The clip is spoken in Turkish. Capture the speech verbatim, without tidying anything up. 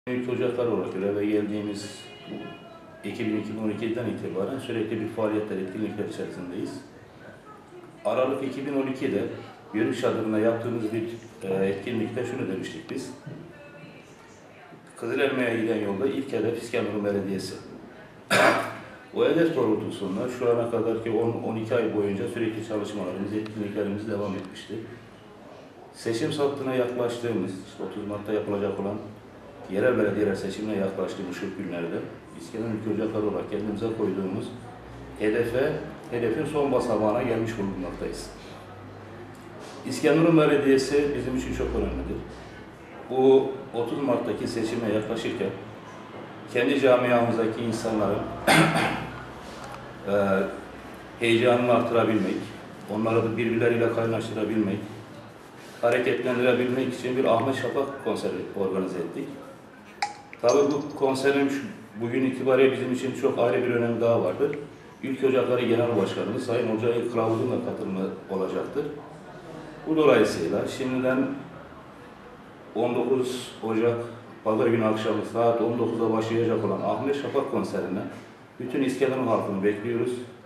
Büyük Ocaklar olarak göreve geldiğimiz iki bin iki bin on iki'den itibaren sürekli bir faaliyetler, etkinlikler içerisindeyiz. Aralık iki bin on iki'de Yürüyüş adına yaptığımız bir e, etkinlikte şunu demiştik biz. Kızılelma'ya giden yolda ilk hedef İskenderun Belediyesi. O hedef doğrultusunda şu ana kadar ki on on iki ay boyunca sürekli çalışmalarımız, etkinliklerimiz devam etmişti. Seçim hattına yaklaştığımız, işte otuz Mart'ta yapılacak olan yerel belediyeler seçimine yaklaştığımız şu günlerde İskenderun Ülke Ocakları olarak kendimize koyduğumuz hedefe, hedefin son basamağına gelmiş bulunmaktayız. İskenderun Belediyesi bizim için çok önemlidir. Bu otuz Mart'taki seçime yaklaşırken kendi camiamızdaki insanların e, heyecanını artırabilmek, onları da birbirleriyle kaynaştırabilmek, hareketlendirebilmek için bir Ahmet Şafak konseri organize ettik. Tabii bu konserin bugün itibariyle bizim için çok ayrı bir önemi daha vardır. Ülke Ocakları Genel Başkanımız Sayın Olcay Kılavuz'un da katılımı olacaktır. Bu dolayısıyla şimdiden on dokuz Ocak Pazar günü akşamı saat on dokuz'da başlayacak olan Ahmet Şafak konserine bütün İskenderun halkını bekliyoruz.